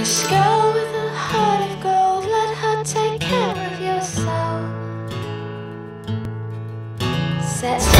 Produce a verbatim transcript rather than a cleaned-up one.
This girl with a heart of gold, let her take care of yourself. Set